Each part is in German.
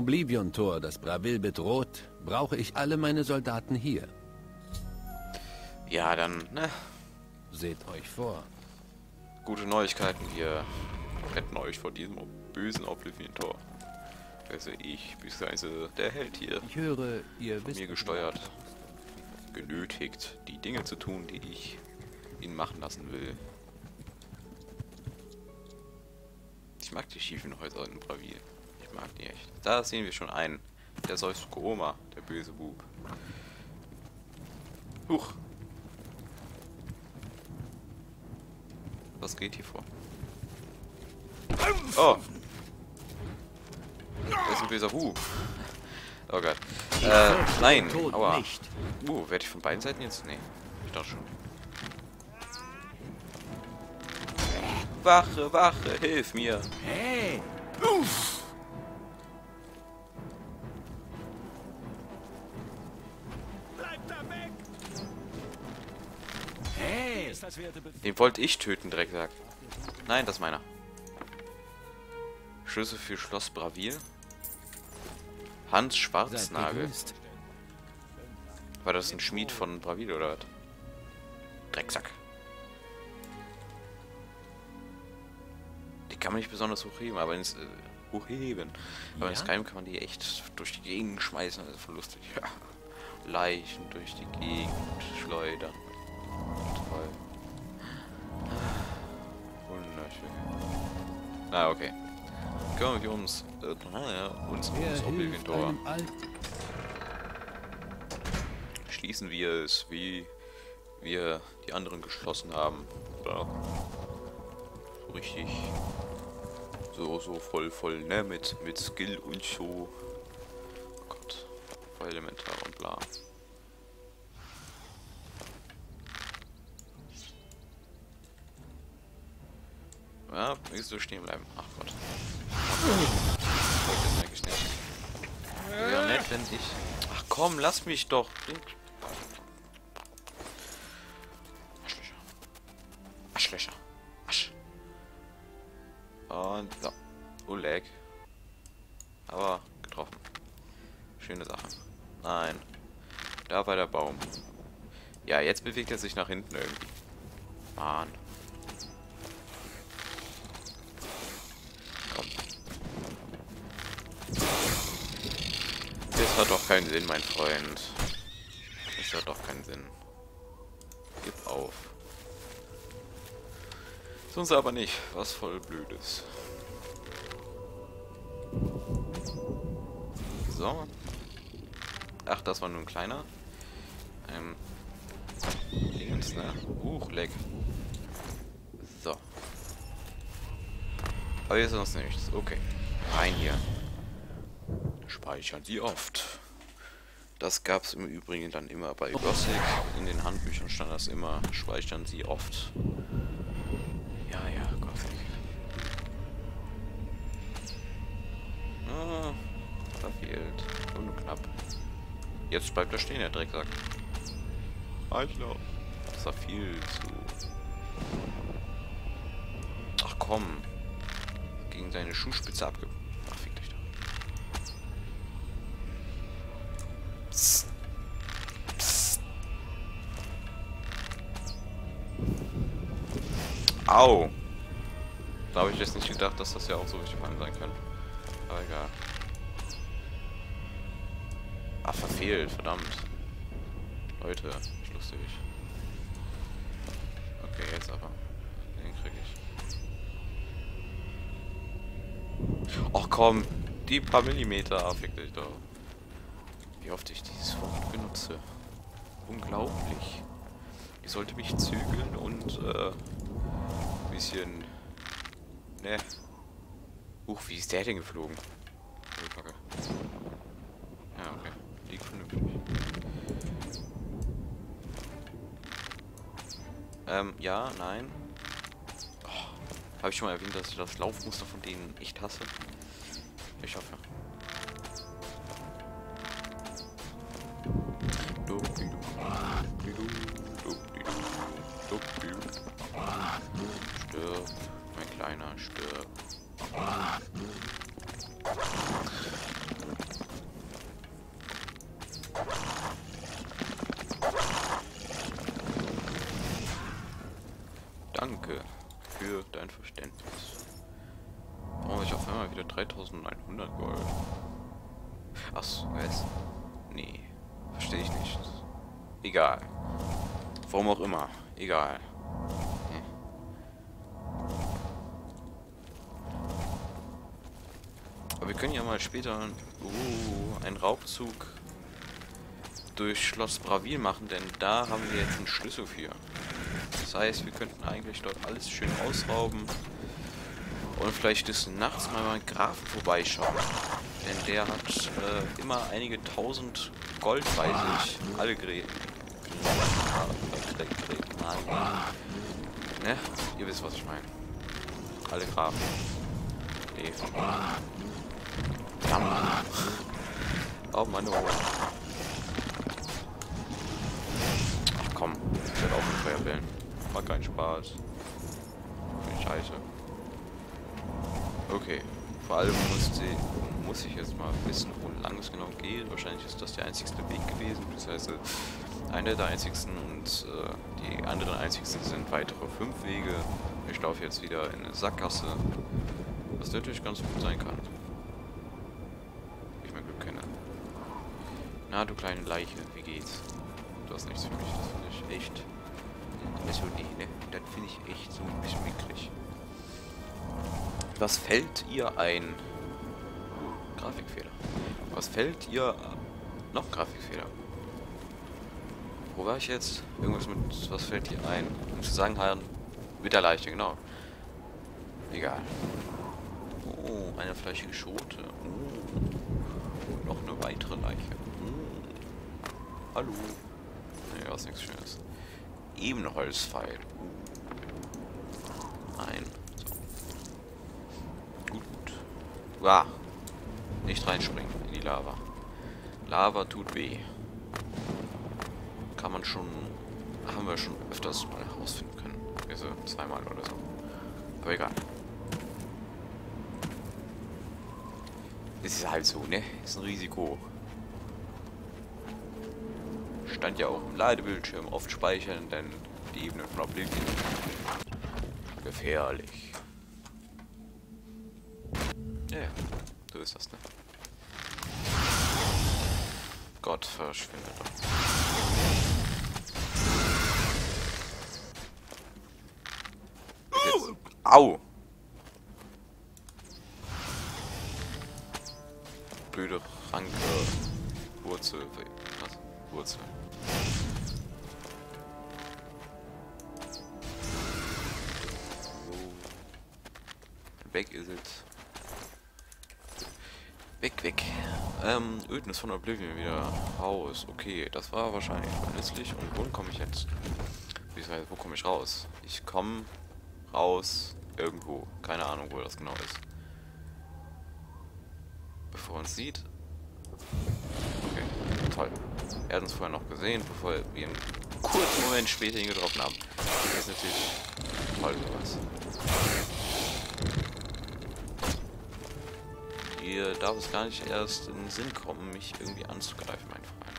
Oblivion-Tor das Bravil bedroht, brauche ich alle meine Soldaten hier. Ja, dann, ne? Seht euch vor. Gute Neuigkeiten, wir retten euch vor diesem bösen Oblivion-Tor. Also ich, beziehungsweise der Held hier, Ich höre, ihr von wisst mir gesteuert, genötigt, die Dinge zu tun, die ich ihn machen lassen will. Ich mag die schiefen Häuser in Bravil. Ich mag die echt. Da sehen wir schon einen. Der Seusko-Oma, der böse Bub. Huch. Was geht hier vor? Oh! Das ist ein böser Bub. Oh Gott. Nein. Aua. Werde ich von beiden Seiten jetzt? Nee. Ich dachte schon. Wache, Wache, hilf mir. Hey! Bleib da weg! Hey! Den wollte ich töten, Drecksack. Nein, das ist meiner. Schlüssel für Schloss Bravil. Hans Schwarznagel. War das ein Schmied von Bravil oder was? Drecksack. Die kann man nicht besonders hochheben, aber ins hochheben. Aber in Skyrim kann man die echt durch die Gegend schmeißen, das ist voll lustig. Ja. Leichen durch die Gegend schleudern. Toll. Wunderschön. Ah, okay. Kümmern wir uns ums Oblivion-Tor. Schließen wir es, wie wir die anderen geschlossen haben. Oder? So richtig. So voll, ne? Mit Skill und so. Oh Gott. Voll elementar und bla. Ja, willst du stehen bleiben? Ach Gott. Wäre nett, wenn ich... Ach komm, lass mich doch. Arschlöcher. Arschlöcher. Arsch. Und so. Oh, lag. Aber getroffen. Schöne Sache. Nein. Da war der Baum. Ja, jetzt bewegt er sich nach hinten irgendwie. Mann. Komm. Das hat doch keinen Sinn, mein Freund. Das hat doch keinen Sinn. Gib auf. Sonst aber nicht. Was voll Blödes. So. Ach, das war nur ein kleiner. Links, ne? Leck. So. Aber hier ist sonst nichts. Okay. Rein hier. Speichern Sie oft. Das gab es im Übrigen dann immer bei Gothic. In den Handbüchern stand das immer. Speichern Sie oft. Ja, Gothic. Ah, verfehlt. Und knapp. Jetzt bleibt er stehen, der Drecksack. Eichler. Das war viel zu... Ach komm. Gegen seine Schuhspitze abge... Ach, fick dich doch. Psst. Psst. Au. Da habe ich jetzt nicht gedacht, dass das ja auch so wichtig für einen sein kann. Aber egal. Ach, verfehlt, verdammt. Leute, ist lustig. Okay, jetzt aber. Den krieg ich. Ach komm, die paar Millimeter, fick dich doch. Wie oft ich dieses Wort benutze. Unglaublich. Ich sollte mich zügeln und ein bisschen... Ne. Wie ist der denn geflogen? Ja, okay. Liegt vernünftig. Ja, nein. Oh, habe ich schon mal erwähnt, dass ich das Laufmuster von denen echt hasse? Ich hoffe. Stirb, mein Kleiner, stirb. 3100 Gold. Achso, was? Nee. Verstehe ich nicht. Egal. Warum auch immer. Egal. Aber wir können ja mal später einen Raubzug durch Schloss Bravil machen, denn da haben wir jetzt einen Schlüssel für. Das heißt, wir könnten eigentlich dort alles schön ausrauben und vielleicht des Nachts mal beim Grafen vorbeischauen. Denn der hat immer einige tausend Gold bei sich. Alle ne? Ihr wisst, was ich meine. Alle Grafen. Oh Mann, oh. Ach komm, ich werde auch mit Feuerbällen. Macht keinen Spaß. Scheiße. Okay. Vor allem muss ich jetzt mal wissen, wo lang es genau geht. Wahrscheinlich ist das der einzigste Weg gewesen. Das heißt, einer der einzigsten und die anderen einzigsten sind weitere 5 Wege. Ich laufe jetzt wieder in eine Sackgasse. Was natürlich ganz gut sein kann. Ich mein Glück kenne. Na, du kleine Leiche, wie geht's? Du hast nichts für mich, das finde ich echt. Also nee, ne? Das finde ich echt so ein bisschen mickrig. Was fällt ihr ein? Grafikfehler. Was fällt ihr... Noch Grafikfehler. Wo war ich jetzt? Irgendwas mit... Was fällt ihr ein? Im Zusammenhang mit der Leiche, genau. Egal. Oh, eine fleischige Schote. Oh. Noch eine weitere Leiche. Oh. Hallo. Nee, was nichts Schönes. Ebenholzpfeil. Nein. So. Gut. Ah. Nicht reinspringen in die Lava. Lava tut weh. Kann man schon... Haben wir schon öfters mal herausfinden können. Also 2-mal oder so. Aber egal. Ist halt so, ne? Ist ein Risiko. Stand ja auch im Ladebildschirm, oft speichern, denn die Ebene von Oblivion gefährlich. Ja, so ist das, ne? Gott, verschwinde doch. Jetzt. Au! Blöde Ranke. Wurzel. Was? Wurzel. So. Weg ist es. Weg. Ödnis von Oblivion wieder raus. Okay, das war wahrscheinlich verlässlich. Und wo komme ich jetzt? Wo komme ich raus? Ich komme raus irgendwo. Keine Ahnung, wo das genau ist. Bevor er uns sieht. Okay, toll. Er hat uns vorher noch gesehen, bevor wir einen kurzen Moment später ihn getroffen haben. Das ist natürlich toll sowas. Hier darf es gar nicht erst in den Sinn kommen, mich irgendwie anzugreifen, mein Freund.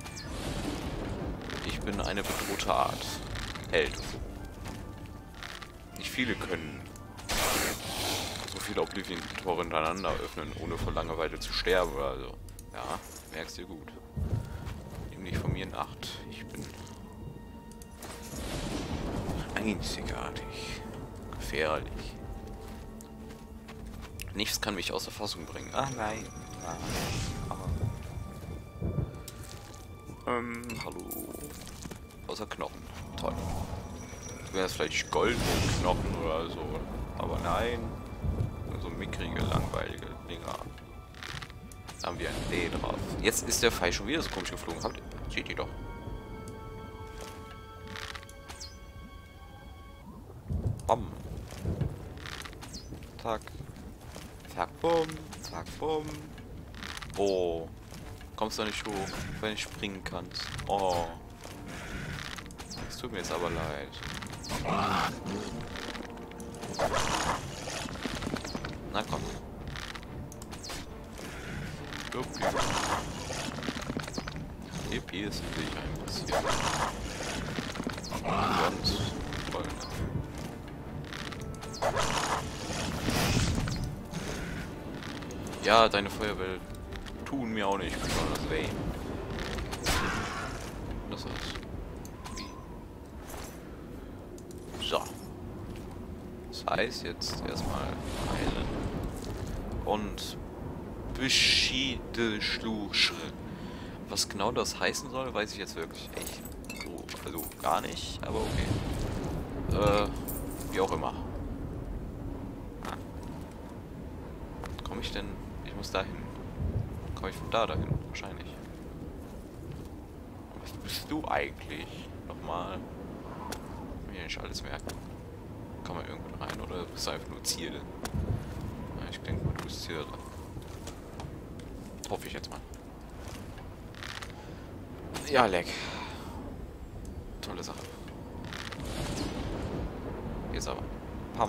Ich bin eine bedrohte Art. Held. Nicht viele können so viele Oblivion-Tore hintereinander öffnen, ohne vor Langeweile zu sterben oder so. Ja, merkst du gut. Nimm dich von mir in Acht. Ich bin einzigartig. Gefährlich. Nichts kann mich außer Fassung bringen. Ah nein. Hallo. Außer Knochen. Toll. Wäre es vielleicht goldene Knochen oder so. Aber nein. Nur so mickrige, langweilige Dinger. Da haben wir ein D drauf. Jetzt ist der Pfeil schon wieder so komisch geflogen. Seht ihr doch. Bam. Zack. Zack, bumm. Zack, bumm. Oh. Kommst du nicht hoch, wenn ich springen kannst. Oh. Es tut mir jetzt aber leid. Na komm. EP ist natürlich ein bisschen. Sonst voll. Ja, deine Feuerbälle tun mir auch nicht besonders weh. Das war's. Wie? So. Das heißt jetzt erstmal heilen. Und Beschide Schluche. Was genau das heißen soll, weiß ich jetzt wirklich echt so, also gar nicht, aber okay. Wie auch immer. Komme ich denn? Ich muss dahin. Komme ich von da dahin? Wahrscheinlich. Was bist du eigentlich? Nochmal. Mir nicht alles merken. Kann man irgendwo rein oder bist du einfach nur Ziel? Ja, ich denke mal, du bist Ziel. Hoffe ich jetzt mal. Ja, leck. Tolle Sache. Jetzt aber. Pam.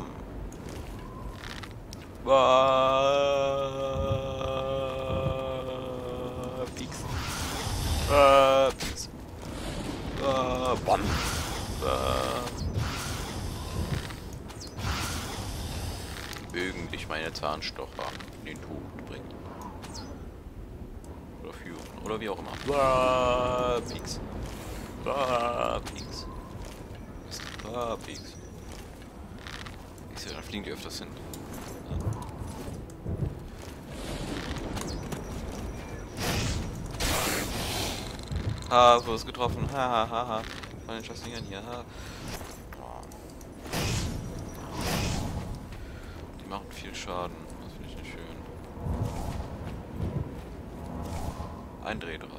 Pieks. Pieks. Bam. Mögen dich meine Zahnstocher in den Tod bringen. Oder führen. Oder wie auch immer. Pieks. Pieks. Pieks. Dann fliegen die öfters hin. Ha, so ist getroffen. Ha, ha, ha, ha. Von den Scheißdingern hier. Ha. Die machen viel Schaden. Das finde ich nicht schön. Ein Drehdraht.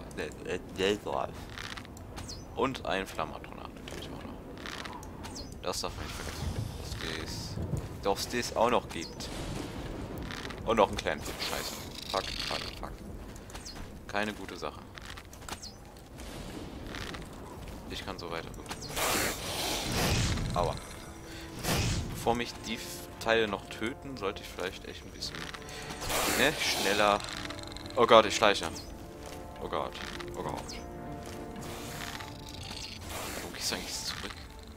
Und ein Flammatronat. Das darf man nicht vergessen. Dass das auch noch gibt. Und noch einen kleinen Flip. Scheiße. Fuck, fuck, fuck. Keine gute Sache. Ich kann so weiter. Aua. Bevor mich die Teile noch töten, sollte ich vielleicht echt ein bisschen schneller. Oh Gott, ich schleiche. Oh Gott. Oh Gott. Wo gehst du eigentlich zurück?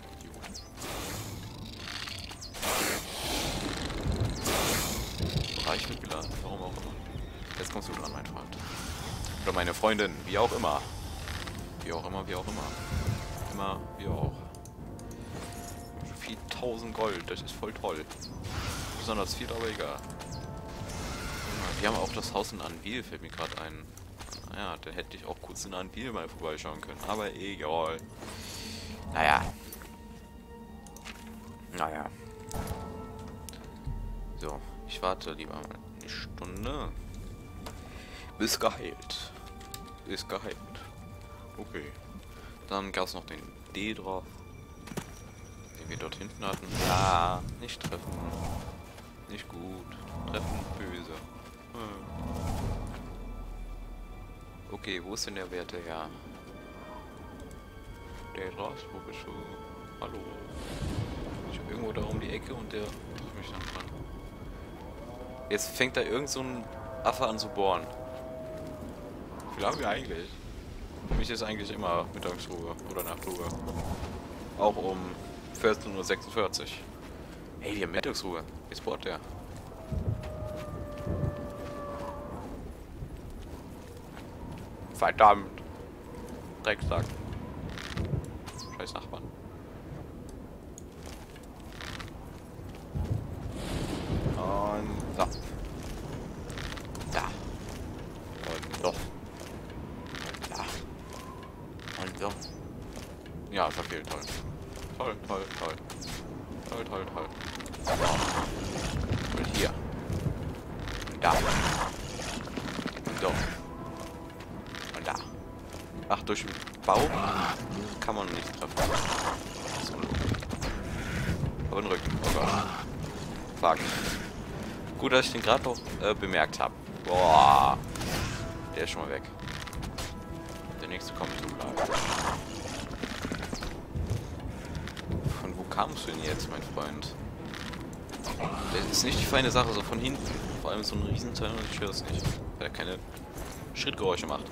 Bereich wird geladen, warum auch immer. Jetzt kommst du dran, mein Freund. Oder meine Freundin, wie auch immer. Wie auch immer, wie auch immer. Immer, wie auch. Viel 1000 Gold, das ist voll toll. Besonders viel, aber egal. Wir haben auch das Haus in Anvil, fällt mir gerade ein. Naja, da hätte ich auch kurz in Anvil mal vorbeischauen können, aber egal. Naja. Naja. So, ich warte lieber mal eine Stunde. Bis geheilt. Ist geheilt. Okay. Dann gab es noch den D drauf. Den wir dort hinten hatten. Ah, nicht treffen. Nicht gut. Treffen böse. Okay, wo ist denn der Werte her? Der drauf, wo bist du? Hallo. Ich bin irgendwo da um die Ecke und der trifft mich dann dran. Jetzt fängt da irgend so ein Affe an zu bohren. Wie viel haben wir eigentlich? Für mich ist eigentlich immer Mittagsruhe oder Nachtruhe. Auch um 14:46 Uhr. Hey, wir haben Mittagsruhe. Jetzt bohrt der. Verdammt. Drecksack. Scheiß Nachbarn. Und so. Da. Und so. Da. Und so. Ja, verfehlt. Toll. Toll, toll, toll. Toll, toll, toll. Und hier. Und da. Und so. Und da. Ach, durch den Baum kann man nicht treffen. Das ist unlogisch. Aber den Rücken. Oh Gott. Fuck. Gut, dass ich den gerade noch bemerkt habe. Boah. Der ist schon mal weg. Der nächste kommt so klar. Von wo kamst du denn jetzt, mein Freund? Das ist nicht die feine Sache, so von hinten. Vor allem so ein Riesenteil und ich höre es nicht. Weil er keine Schrittgeräusche macht.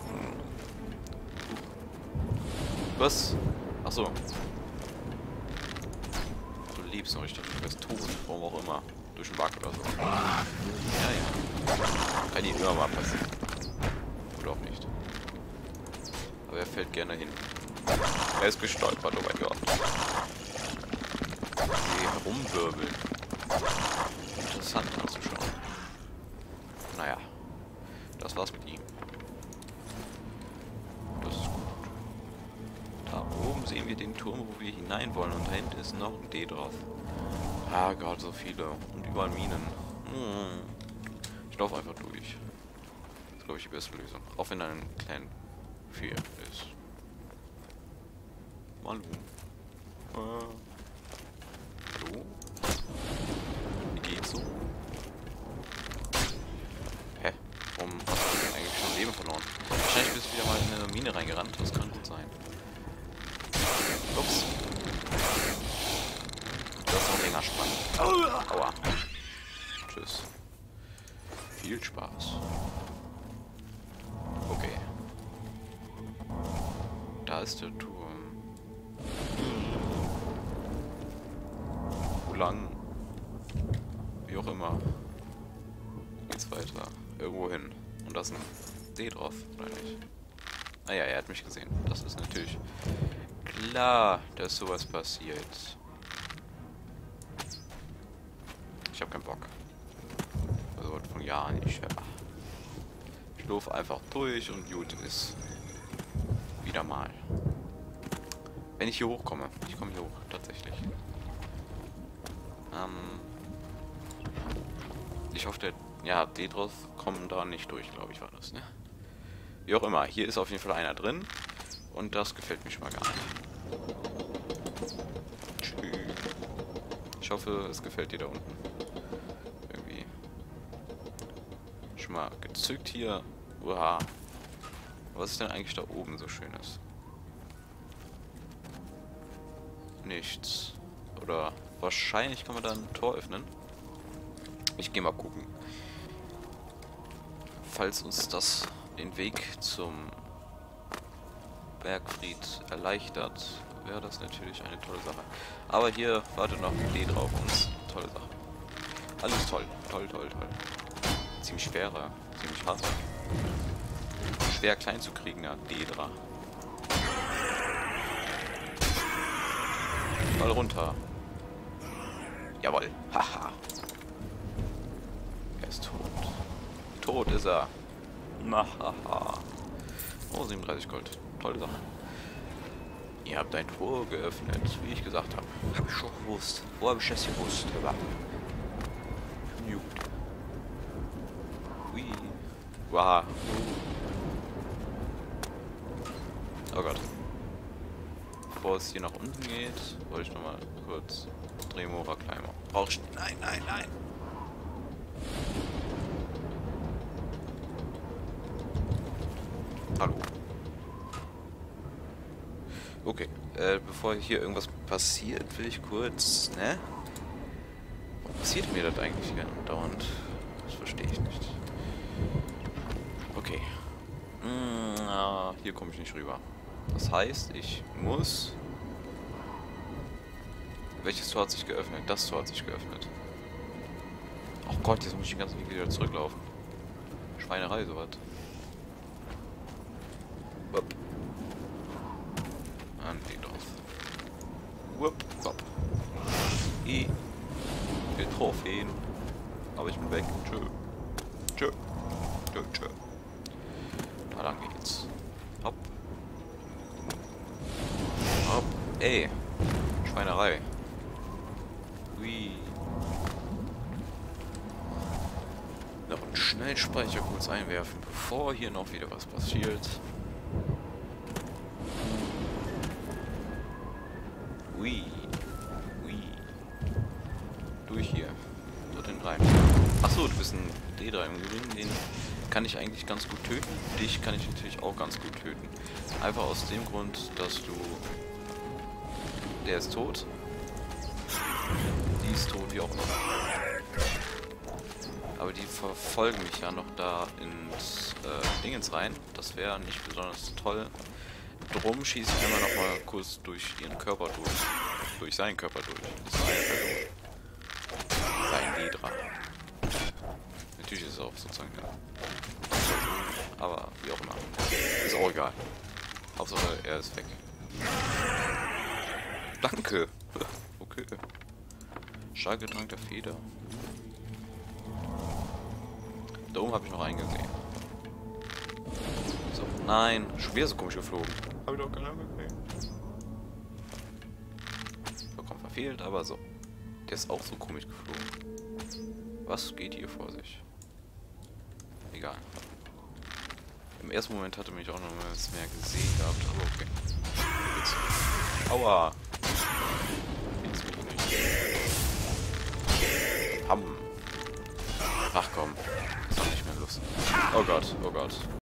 Was? Ach so. Du lebst noch, ich dachte, du wärst tot, warum auch immer. Durch den Bug oder so. Ja, ja. Kann ihm immer mal passieren. Oder auch nicht. Aber er fällt gerne hin. Er ist gestolpert, oh mein Gott. Okay, herumwirbeln. Interessant anzuschauen. Naja. Das war's mit ihm. Das ist gut. Da oben sehen wir den Turm, wo wir hinein wollen. Und da hinten ist noch ein D drauf. Ah Gott, so viele. Und überall Minen. Ich laufe einfach durch. Das ist, glaube ich, die beste Lösung. Auch wenn da ein kleiner Fehler ist. Hallo. Hallo? Wie geht's so? Hä? Warum hast du eigentlich schon Leben verloren? Wahrscheinlich bist du wieder mal in eine Mine reingerannt. Das kann gut sein. Ups. Das ist noch länger spannend. Aua. Tschüss. Viel Spaß. Okay. Da ist der Turm. Wo lang? Wie auch immer. Geht's weiter. Irgendwo hin. Und da ist ein D drauf, oder nicht? Ah ja, er hat mich gesehen. Das ist natürlich klar, dass sowas passiert. Ich hab keinen Bock. Also von ja nicht. Ja. Ich laufe einfach durch und gut ist. Wieder mal. Wenn ich hier hochkomme. Ich komme hier hoch, tatsächlich. Ich hoffe, der... Ja, D drauf kommen da nicht durch, glaube ich, war das, ne? Wie auch immer. Hier ist auf jeden Fall einer drin. Und das gefällt mir schon mal gar nicht. Tschüss. Ich hoffe, es gefällt dir da unten. Irgendwie. Schon mal gezückt hier. Uah. Was ist denn eigentlich da oben so Schönes? Nichts. Oder wahrscheinlich kann man da ein Tor öffnen. Ich gehe mal gucken. Falls uns das den Weg zum Bergfried erleichtert, wäre das natürlich eine tolle Sache. Aber hier wartet noch ein D drauf und tolle Sache. Alles toll. Toll, toll, toll. Ziemlich schwerer. Ziemlich hart. Schwer klein zu kriegen, ja. D-Dra. Fall runter. Jawohl. Haha. Er ist tot. Tot ist er. Na, haha. Oh, 37 Gold. Tolle Sache. Ihr habt ein Tor geöffnet, wie ich gesagt habe. Hab ich schon gewusst. Wo habe ich das gewusst? Gut. Hui. Wow. Oh Gott. Bevor es hier nach unten geht, wollte ich nochmal kurz Dremora Climber. Brauchst du? Nein, nein, nein. Hallo. Okay, bevor hier irgendwas passiert, will ich kurz, ne? Warum passiert mir das eigentlich dauernd? Das verstehe ich nicht. Okay. Hier komme ich nicht rüber. Das heißt, ich muss... Welches Tor hat sich geöffnet? Das Tor hat sich geöffnet. Oh Gott, jetzt muss ich den ganzen Weg wieder zurücklaufen. Schweinerei, sowas. Wupp. An die drauf. Wupp, wupp. Die Trophäen. Aber ich bin weg. Tschö. Tschö. Tschö, tschö. Na, dann geht's. Hopp. Hopp. Ey. Schweinerei. Hui. Noch einen Schnellspeicher kurz einwerfen, bevor hier noch wieder was passiert. Hui. Hui. Durch hier. Dorthin rein. Achso, du bist ein D3 im Übrigen. Den kann ich eigentlich ganz gut töten. Dich kann ich natürlich auch ganz gut töten. Einfach aus dem Grund, dass du... Der ist tot. Die ist tot, wie auch immer. Aber die verfolgen mich ja noch da ins Dingens rein. Das wäre nicht besonders toll. Drum schieße ich immer noch mal kurz durch ihren Körper durch. Durch seinen Körper durch. Das war eine Person. Sein Hydra. Natürlich ist es auch sozusagen... Ja. Aber wie auch immer. Ist auch egal. Hauptsache, er ist weg. Danke. Okay. Stahlgetränk der Feder. Da oben habe ich noch einen gesehen. So, nein. Schon wieder so komisch geflogen. Habe ich doch keine Ahnung gesehen. Vollkommen verfehlt, aber so. Der ist auch so komisch geflogen. Was geht hier vor sich? Egal. Im ersten Moment hatte mich auch noch mal mehr gesehen gehabt, aber okay. Jetzt. Aua! Jetzt mich nicht. Hamm. Ach komm. Das war nicht mehr Lust. Oh Gott, oh Gott.